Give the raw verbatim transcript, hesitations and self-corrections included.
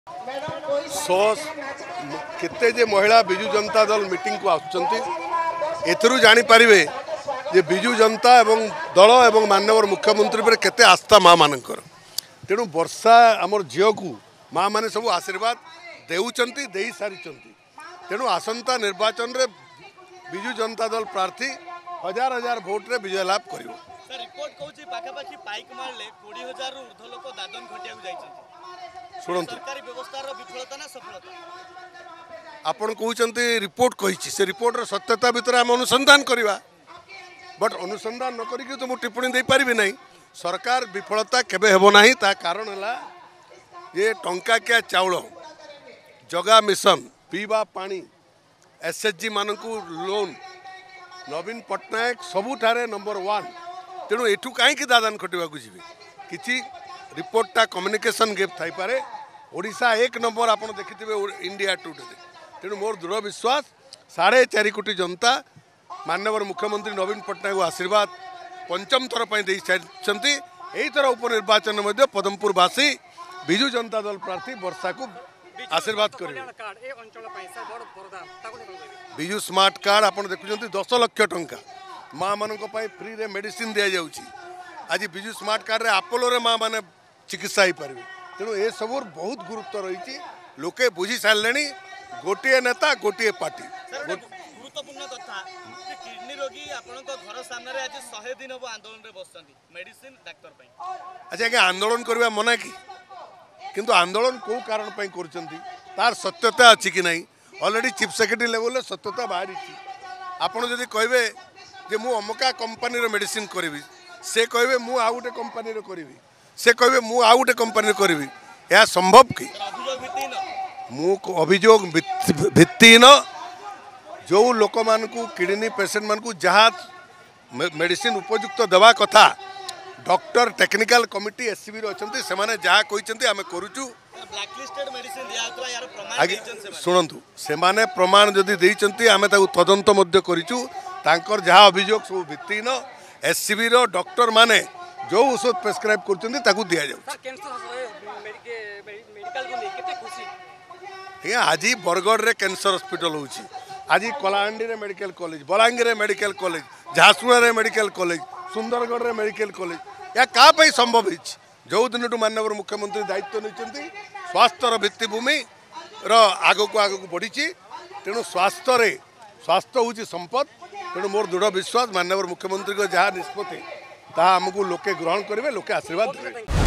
सौ केते जे महिला बिजु जनता दल मीटिंग को आसुचंती जानीपर जे बिजु जनता एवं दल एवं माननीय मुख्यमंत्री पर केते आस्था माँ मानकर तेणु वर्षा आमर झील को माँ मैंने सब आशीर्वाद देउचंती देई सारी तेणु आसंता निर्वाचन रे बिजु जनता दल प्रार्थी हजार हजार भोट रे विजय लाभ करिवो। सर रिपोर्ट कहूची पाखापाखी पाइक मारले बीस हजार रु ऊर्ध्व लोक दादन खटिया को जाइछन्ती सुनंतु सरकारी व्यवस्था रो विफलता ना सफलता आपण कहउचंती रिपोर्ट कहिछि से रिपोर्ट रो सत्यता भितर हम अनुसंधान करिवा बट अनुसंधान न करिके तो मु टिप्पणी दे पारिबि नै। सरकार विफलता केबे हेबो नाही ता कारण हला ये टंका क्या चाउल जगा मिशन पीवा पानी एसएचजी मानकू लोन नवीन पट्टनायक सबुठारे नंबर वन तेणु एठू कहीं दादान खटिया जी किसी रिपोर्टा कम्युनिकेशन गैप थाई पारे ओडिशा एक नंबर आप देखिथे इंडिया टुडे तेणु मोर दृढ़ विश्वास साढ़े चार कोटी जनता माननीय मुख्यमंत्री नवीन पट्टनायक को आशीर्वाद पंचम थर पर यही थर उपनिर्वाचन में पदमपुरवासी बिजु जनता दल प्रार्थी वर्षा को आशीर्वाद करेंगे। बिजु स्मार्ट कार्ड आप देखुं दस लक्ष टंका माँ मान फ्री रे मेडिसिन दि जाऊँगी आज बिजु स्मार्ट कार्ड रे आपोलो रे माँ मैंने चिकित्सा हो पारे तेणु ये सब बहुत गुरुत्व रही लोके बुझी सारे गोटे नेता गोटे पार्टी गुरुत्वपूर्ण कथा किडनी रोगी आपन घर सामने आज सौ दिन हम आंदोलन रे बसछन्ती मेडिसिन डाक्टर पई अच्छा आगे आंदोलन करवा मना कि किंतु आंदोलन कौ कारण पई करछन्ती तार सत्यता अछि कि नहीं ऑलरेडी चीफ सेक्रेटरी लेवल रे सत्यता बाहरी आपण जदि कहबे जे मु अमका कंपनी रो मेडिसिन करबी से कहबे मु आ गुटे कंपनी रो करबी से कहबे मु आ गुटे कंपनी करबी या संभव कि मु अभियोग भित्तिहीन जो लोक मान को किडनी पेशेंट मान को जहाँ मेडिसिन उपयुक्त देवा कथा डॉक्टर टेक्निकल कमिटी एससीबी अच्छा से जहाँ कहते आम करुचु शुणु से प्रमाण जदि देइचंती आमे ताकु तदंत मध्य करिचु तांकर जहाँ अभियोग सब भित्तिहीन एससीबी रो डॉक्टर माने जो औषध प्रेस्क्राइब करचंती ताकु दिया जाउ आज बरगढ़ रे कैंसर हॉस्पिटल होची आज कलाहांडी रे मेडिकल कॉलेज बलांगीर रे मेडिकल कॉलेज झारसुगुड़ा रे मेडिकल कॉलेज सुंदरगढ़ रे मेडिकल कॉलेज या का पई संभव हिच जो दिन माननीय मुख्यमंत्री दायित्व नहीं स्वास्थ्यर भित्तिभूमि रो आग को आग को बढ़ी तेणु स्वास्थ्य रे स्वास्थ्य हूँ संपद तेणु मोर दृढ़ विश्वास माननीय मुख्यमंत्री को जहाँ निष्पत्ति ताहा आमको लोके ग्रहण करेंगे लोके आशीर्वाद देंगे।